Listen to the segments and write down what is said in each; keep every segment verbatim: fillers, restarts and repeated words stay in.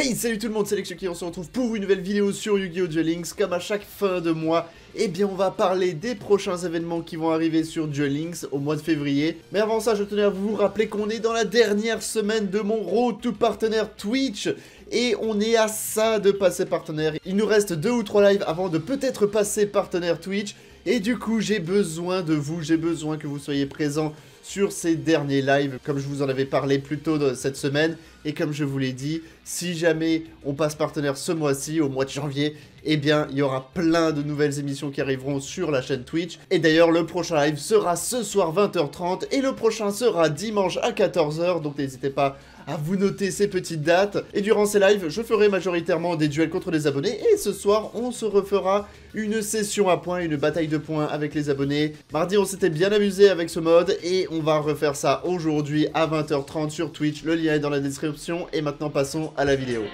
Hey, salut tout le monde, c'est Lex qui on se retrouve pour une nouvelle vidéo sur Yu-Gi-Oh! Duel Links. Comme à chaque fin de mois, eh bien on va parler des prochains événements qui vont arriver sur Duel Links au mois de février. Mais avant ça, je tenais à vous rappeler qu'on est dans la dernière semaine de mon Road to partenaire Twitch. Et on est à ça de passer partenaire. Il nous reste deux ou trois lives avant de peut-être passer partenaire Twitch. Et du coup, j'ai besoin de vous, j'ai besoin que vous soyez présents sur ces derniers lives, comme je vous en avais parlé plus tôt de cette semaine. Et comme je vous l'ai dit, si jamais on passe partenaire ce mois-ci, au mois de janvier, eh bien, il y aura plein de nouvelles émissions qui arriveront sur la chaîne Twitch. Et d'ailleurs, le prochain live sera ce soir vingt heures trente et le prochain sera dimanche à quatorze heures. Donc n'hésitez pas à vous noter ces petites dates. Et durant ces lives, je ferai majoritairement des duels contre les abonnés. Et ce soir, on se refera une session à points, une bataille de points avec les abonnés. Mardi, on s'était bien amusé avec ce mode. Et on va refaire ça aujourd'hui à vingt heures trente sur Twitch. Le lien est dans la description. Et maintenant, passons à la vidéo.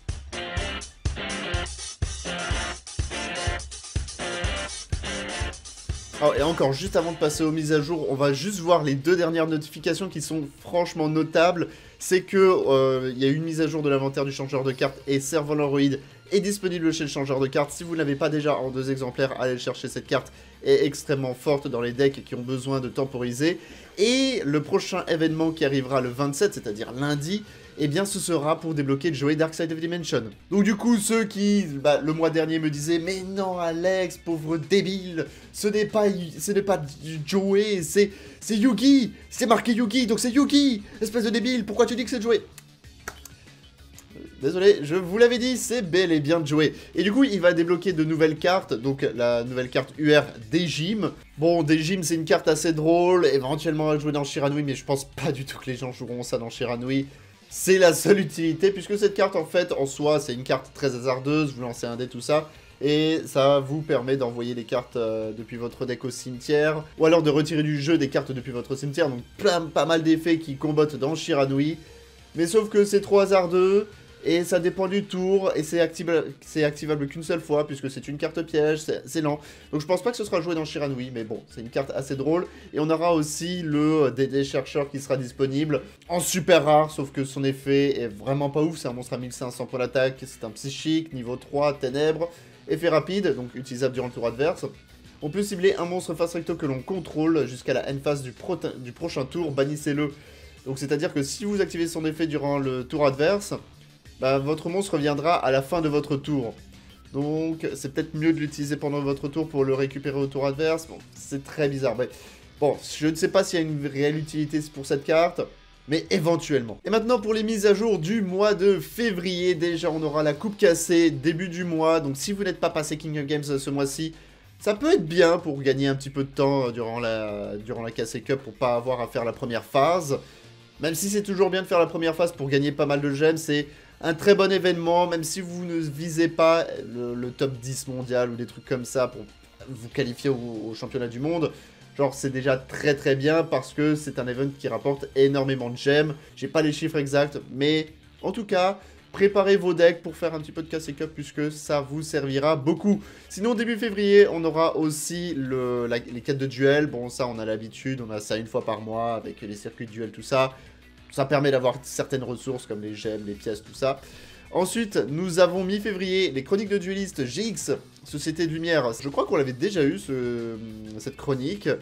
Oh, et encore, juste avant de passer aux mises à jour, on va juste voir les deux dernières notifications qui sont franchement notables. C'est que euh, il y a une mise à jour de l'inventaire du changeur de cartes et Serval Android est disponible chez le changeur de cartes. Si vous ne l'avez pas déjà en deux exemplaires, allez chercher cette carte, est extrêmement forte dans les decks qui ont besoin de temporiser. Et le prochain événement qui arrivera le vingt-sept, c'est-à-dire lundi, eh bien ce sera pour débloquer Joey Dark Side of Dimension. Donc du coup, ceux qui, bah, le mois dernier me disaient « Mais non Alex, pauvre débile, ce n'est pas, ce n'est pas Joey, c'est c'est Yugi, c'est marqué Yugi, donc c'est Yugi, espèce de débile, pourquoi tu dis que c'est Joey ?» Désolé, je vous l'avais dit, c'est bel et bien Joey. Et du coup, il va débloquer de nouvelles cartes, donc la nouvelle carte U R Dejim. Bon, Dejim, c'est une carte assez drôle, éventuellement à jouer dans Shiranui, mais je pense pas du tout que les gens joueront ça dans Shiranui. C'est la seule utilité, puisque cette carte, en fait, en soi, c'est une carte très hasardeuse, vous lancez un dé, tout ça, et ça vous permet d'envoyer des cartes euh, depuis votre deck au cimetière, ou alors de retirer du jeu des cartes depuis votre cimetière, donc plein, pas mal d'effets qui combattent dans Shiranui. Mais sauf que c'est trop hasardeux, et ça dépend du tour, et c'est activable, activable qu'une seule fois, puisque c'est une carte piège, c'est lent. Donc je pense pas que ce sera joué dans Shiranui, mais bon, c'est une carte assez drôle. Et on aura aussi le D D chercheur qui sera disponible, en super rare, sauf que son effet est vraiment pas ouf, c'est un monstre à mille cinq cents points d'attaque, c'est un psychique, niveau trois, ténèbres, effet rapide, donc utilisable durant le tour adverse. On peut cibler un monstre face recto que l'on contrôle jusqu'à la end phase du, du prochain tour, bannissez-le. Donc c'est-à-dire que si vous activez son effet durant le tour adverse, bah, votre monstre reviendra à la fin de votre tour. Donc, c'est peut-être mieux de l'utiliser pendant votre tour pour le récupérer au tour adverse. Bon, c'est très bizarre. Mais bon, je ne sais pas s'il y a une réelle utilité pour cette carte, mais éventuellement. Et maintenant, pour les mises à jour du mois de février, déjà, on aura la coupe cassée début du mois. Donc, si vous n'êtes pas passé King of Games ce mois-ci, ça peut être bien pour gagner un petit peu de temps durant la, durant la cassée cup pour pas avoir à faire la première phase. Même si c'est toujours bien de faire la première phase pour gagner pas mal de gemmes, c'est un très bon événement, même si vous ne visez pas le, le top dix mondial ou des trucs comme ça pour vous qualifier au, au championnat du monde. Genre, c'est déjà très très bien parce que c'est un event qui rapporte énormément de gemmes. J'ai pas les chiffres exacts, mais en tout cas, préparez vos decks pour faire un petit peu de cassé cup puisque ça vous servira beaucoup. Sinon, début février, on aura aussi le, la, les quêtes de duel. Bon, ça, on a l'habitude, on a ça une fois par mois avec les circuits de duel, tout ça. Ça permet d'avoir certaines ressources comme les gemmes, les pièces, tout ça. Ensuite, nous avons mi-février les chroniques de duellistes G X, Société de Lumière. Je crois qu'on l'avait déjà eu, ce, cette chronique euh,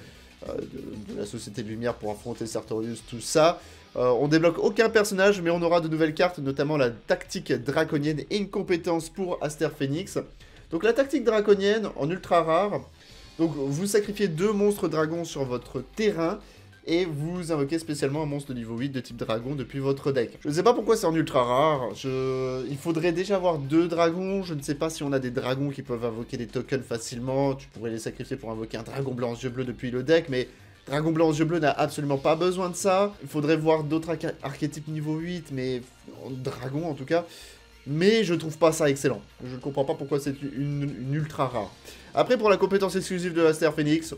de, de la Société de Lumière pour affronter Sartorius, tout ça. Euh, on débloque aucun personnage, mais on aura de nouvelles cartes, notamment la tactique draconienne et une compétence pour Aster Phoenix. Donc la tactique draconienne, en ultra rare, donc vous sacrifiez deux monstres dragons sur votre terrain, et vous invoquez spécialement un monstre de niveau huit de type dragon depuis votre deck. Je ne sais pas pourquoi c'est en ultra rare, je... il faudrait déjà avoir deux dragons, je ne sais pas si on a des dragons qui peuvent invoquer des tokens facilement, tu pourrais les sacrifier pour invoquer un dragon blanc aux yeux bleus depuis le deck, mais dragon blanc aux yeux bleus n'a absolument pas besoin de ça. Il faudrait voir d'autres arch archétypes niveau huit, mais dragon en tout cas, mais je trouve pas ça excellent. Je ne comprends pas pourquoi c'est une, une ultra rare. Après, pour la compétence exclusive de Aster Phoenix,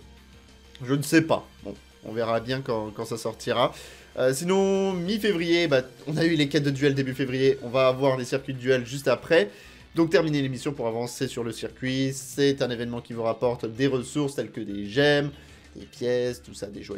je ne sais pas, bon. On verra bien quand, quand ça sortira. Euh, sinon, mi-février, bah, on a eu les quêtes de duel début février. On va avoir les circuits de duel juste après. Donc, terminer l'émission pour avancer sur le circuit. C'est un événement qui vous rapporte des ressources telles que des gemmes, des pièces, tout ça, des joyaux.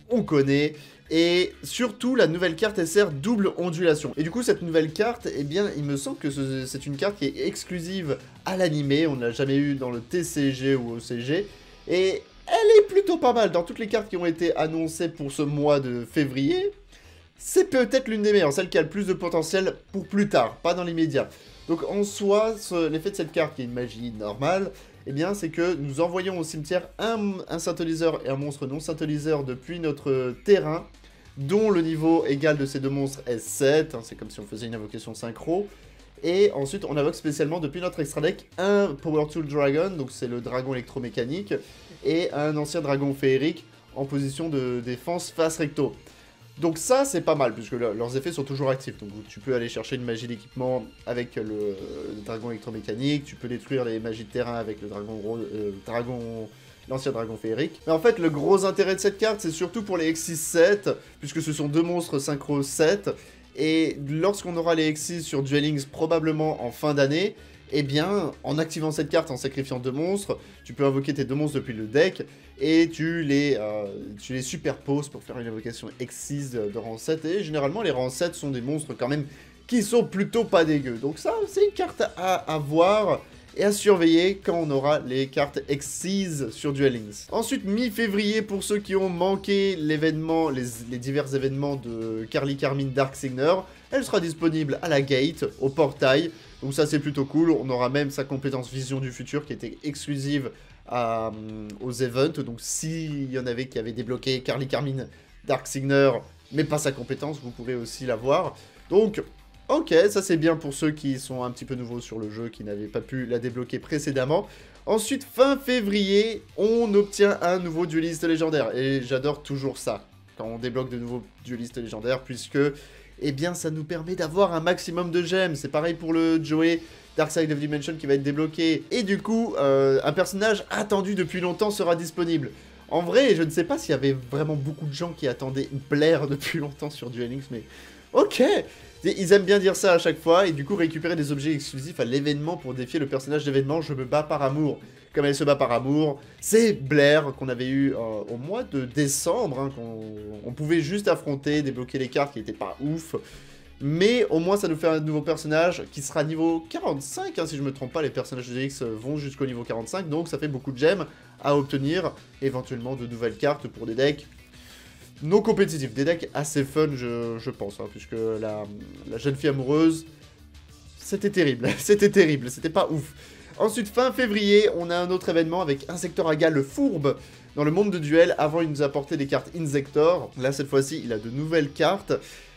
on connaît. Et surtout, la nouvelle carte S R double ondulation. Et du coup, cette nouvelle carte, eh bien, il me semble que c'est une carte qui est exclusive à l'animé. On ne l'a jamais eu dans le T C G ou O C G. Et elle est plutôt pas mal. Dans toutes les cartes qui ont été annoncées pour ce mois de février, c'est peut-être l'une des meilleures. Celle qui a le plus de potentiel pour plus tard, pas dans l'immédiat. Donc en soi, l'effet de cette carte, qui est une magie normale, eh bien, c'est que nous envoyons au cimetière un, un synthétiseur et un monstre non synthétiseur depuis notre terrain, dont le niveau égal de ces deux monstres est sept, hein, c'est comme si on faisait une invocation synchro, et ensuite on invoque spécialement depuis notre extra deck un Power Tool Dragon, donc c'est le dragon électromécanique, et un ancien dragon féerique en position de défense face recto. Donc ça, c'est pas mal, puisque le, leurs effets sont toujours actifs. Donc tu peux aller chercher une magie d'équipement avec le, le dragon électromécanique, tu peux détruire les magies de terrain avec le dragon, euh, dragon l'ancien dragon féerique. Mais en fait, le gros intérêt de cette carte, c'est surtout pour les X six sept, puisque ce sont deux monstres synchro sept, et lorsqu'on aura les X six sur Duel Links probablement en fin d'année, eh bien, en activant cette carte, en sacrifiant deux monstres, tu peux invoquer tes deux monstres depuis le deck, et tu les, euh, tu les superposes pour faire une invocation X six de, de rang sept, et généralement, les rangs sept sont des monstres quand même qui sont plutôt pas dégueux. Donc ça, c'est une carte à avoir et à surveiller quand on aura les cartes X six sur Duel Links. Ensuite, mi-février, pour ceux qui ont manqué l'événement, les, les divers événements de Carly Carmine Darksigner, elle sera disponible à la gate, au portail. Donc ça, c'est plutôt cool. On aura même sa compétence Vision du Futur qui était exclusive à, euh, aux events. Donc s'il y en avait qui avaient débloqué Carly Carmine Darksigner, mais pas sa compétence, vous pourrez aussi la voir. Donc, ok, ça c'est bien pour ceux qui sont un petit peu nouveaux sur le jeu, qui n'avaient pas pu la débloquer précédemment. Ensuite, fin février, on obtient un nouveau dueliste légendaire. Et j'adore toujours ça, quand on débloque de nouveaux duelistes légendaires, puisque, eh bien, ça nous permet d'avoir un maximum de gemmes. C'est pareil pour le Joey Darkside of Dimension qui va être débloqué. Et du coup, euh, un personnage attendu depuis longtemps sera disponible. En vrai, je ne sais pas s'il y avait vraiment beaucoup de gens qui attendaient Blair depuis longtemps sur Duel Links, mais ok. Ils aiment bien dire ça à chaque fois, et du coup récupérer des objets exclusifs à l'événement pour défier le personnage d'événement. Je me bats par amour. Comme elle se bat par amour, c'est Blair qu'on avait eu euh, au mois de décembre, hein, qu'on on pouvait juste affronter, débloquer les cartes qui n'étaient pas ouf. Mais au moins ça nous fait un nouveau personnage qui sera niveau quarante-cinq, hein, si je me trompe pas, les personnages de X vont jusqu'au niveau quarante-cinq, donc ça fait beaucoup de gemmes à obtenir, éventuellement de nouvelles cartes pour des decks non compétitifs, des decks assez fun, je, je pense, hein, puisque la, la jeune fille amoureuse, c'était terrible, c'était terrible, c'était pas ouf. Ensuite, fin février, on a un autre événement avec Insectoraga le fourbe dans le monde de duel. Avant, il nous a apporté des cartes Insector. Là, cette fois-ci, il a de nouvelles cartes.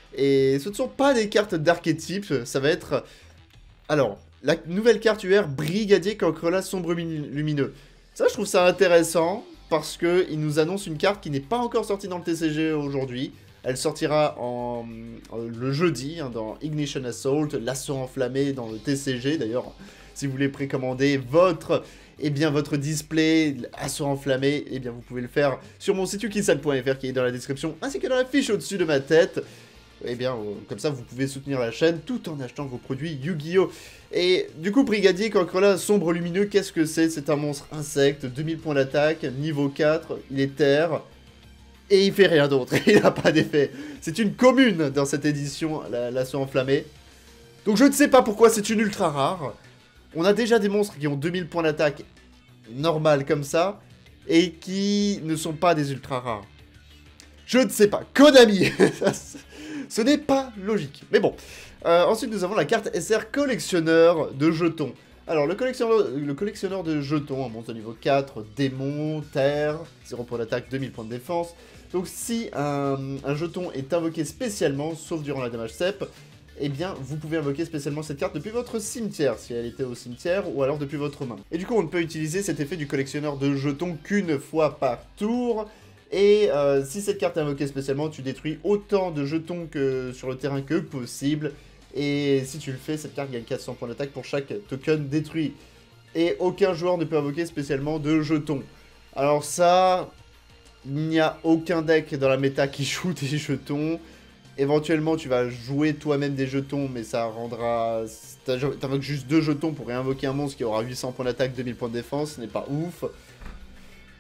Et ce ne sont pas des cartes d'archétype, ça va être... Alors, la nouvelle carte U R, Brigadier Cancrelat Sombre Lumineux. Ça, je trouve ça intéressant, parce qu'il nous annonce une carte qui n'est pas encore sortie dans le T C G aujourd'hui. Elle sortira en, en, le jeudi, hein, dans Ignition Assault, l'assaut enflammé dans le T C G. D'ailleurs, si vous voulez précommander votre, eh bien, votre display assaut enflammé, eh bien, vous pouvez le faire sur mon site yukisan point F R qui est dans la description, ainsi que dans la fiche au-dessus de ma tête. Eh bien, euh, comme ça, vous pouvez soutenir la chaîne tout en achetant vos produits Yu-Gi-Oh! Et du coup, Brigadier Cancrelat Sombre Lumineux, qu'est-ce que c'est? C'est un monstre insecte, deux mille points d'attaque, niveau quatre, il est terre, et il fait rien d'autre, il n'a pas d'effet. C'est une commune dans cette édition, l'assaut enflammé. Donc je ne sais pas pourquoi c'est une ultra rare. On a déjà des monstres qui ont deux mille points d'attaque normal comme ça, et qui ne sont pas des ultra rares. Je ne sais pas, Konami. Ce n'est pas logique, mais bon. Euh, ensuite, nous avons la carte S R collectionneur de jetons. Alors, le collectionneur, le collectionneur de jetons, un monstre de niveau quatre, démon, terre, zéro points d'attaque, deux mille points de défense. Donc, si un, un jeton est invoqué spécialement, sauf durant la damage step, eh bien, vous pouvez invoquer spécialement cette carte depuis votre cimetière, si elle était au cimetière, ou alors depuis votre main. Et du coup, on ne peut utiliser cet effet du collectionneur de jetons qu'une fois par tour. Et euh, si cette carte est invoquée spécialement, tu détruis autant de jetons que sur le terrain que possible. Et si tu le fais, cette carte gagne quatre cents points d'attaque pour chaque token détruit. Et aucun joueur ne peut invoquer spécialement de jetons. Alors ça, il n'y a aucun deck dans la méta qui joue des jetons. Éventuellement, tu vas jouer toi-même des jetons, mais ça rendra... T'invoques juste deux jetons pour réinvoquer un monstre qui aura huit cents points d'attaque, deux mille points de défense, ce n'est pas ouf.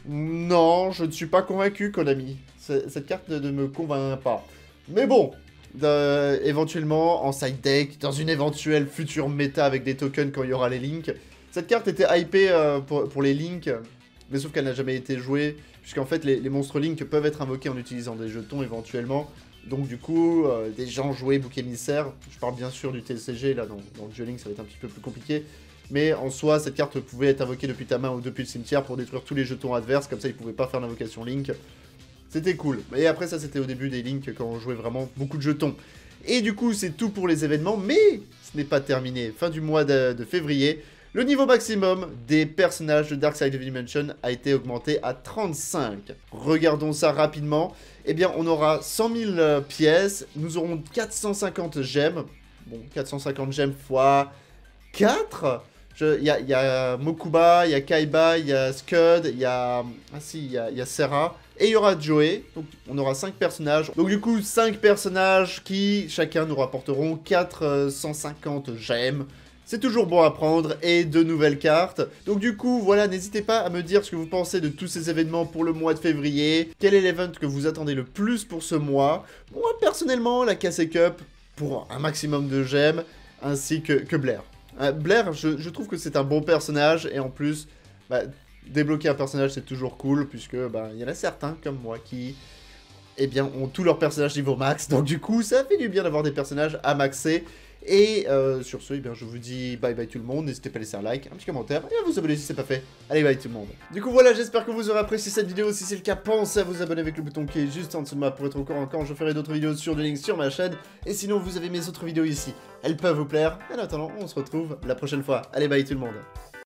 Non, je ne suis pas convaincu, Konami. Cette carte ne, ne me convainc pas. Mais bon, euh, éventuellement, en side deck, dans une éventuelle future méta avec des tokens quand il y aura les links. Cette carte était hypée euh, pour, pour les links, mais sauf qu'elle n'a jamais été jouée, puisqu'en fait, les, les monstres links peuvent être invoqués en utilisant des jetons éventuellement. Donc du coup, euh, des gens jouaient bouc émissaire. Je parle bien sûr du T C G, là, dans, dans le Dueling, ça va être un petit peu plus compliqué. Mais en soi, cette carte pouvait être invoquée depuis ta main ou depuis le cimetière pour détruire tous les jetons adverses, comme ça ils pouvaient pas faire l'invocation Link. C'était cool. Et après ça, c'était au début des Link, quand on jouait vraiment beaucoup de jetons. Et du coup, c'est tout pour les événements, mais ce n'est pas terminé. Fin du mois de, de février, le niveau maximum des personnages de Darkside of Dimension a été augmenté à trente-cinq. Regardons ça rapidement. Eh bien, on aura cent mille euh, pièces, nous aurons quatre cent cinquante gemmes. Bon, quatre cent cinquante gemmes fois quatre. Il y a, y a Mokuba, il y a Kaiba, il y a Scud, il y a... Ah si, il y a, y a Serra. Et il y aura Joey, donc on aura cinq personnages. Donc du coup, cinq personnages qui, chacun, nous rapporteront quatre cent cinquante gemmes. C'est toujours bon à prendre, et de nouvelles cartes. Donc du coup, voilà, n'hésitez pas à me dire ce que vous pensez de tous ces événements pour le mois de février. Quel est l'event que vous attendez le plus pour ce mois? Moi, personnellement, la K C Cup, pour un maximum de gemmes, ainsi que, que Blair. Euh, Blair, je, je trouve que c'est un bon personnage, et en plus, bah, débloquer un personnage, c'est toujours cool, puisque bah, y en a certains, comme moi, qui eh bien, ont tous leurs personnages niveau max, donc du coup, ça fait du bien d'avoir des personnages à maxer. Et euh, sur ce, eh bien, je vous dis bye bye tout le monde, n'hésitez pas à laisser un like, un petit commentaire, et à vous abonner si c'est pas fait. Allez, bye tout le monde. Du coup voilà, j'espère que vous aurez apprécié cette vidéo. Si c'est le cas, pensez à vous abonner avec le bouton qui est juste en dessous de moi pour être au courant quand je ferai d'autres vidéos sur Dueling sur ma chaîne. Et sinon, vous avez mes autres vidéos ici, elles peuvent vous plaire. En attendant, on se retrouve la prochaine fois. Allez, bye tout le monde.